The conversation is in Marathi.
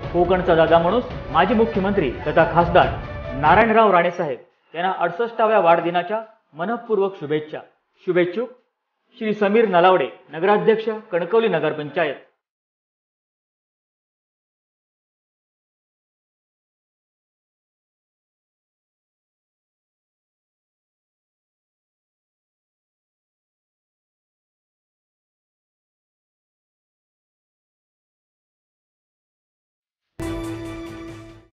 कोकणचा दादा माणूस माजी मुख्यमंत्री तथा खासदार नारायणराव राणे साहेब यांना 68व्या वाढदिनाच्या मनपूर्वक शुभेच्छा। शुभेच्छुक श्री समीर नलावडे, नगराध्यक्ष, कणकवली नगरपंचायत।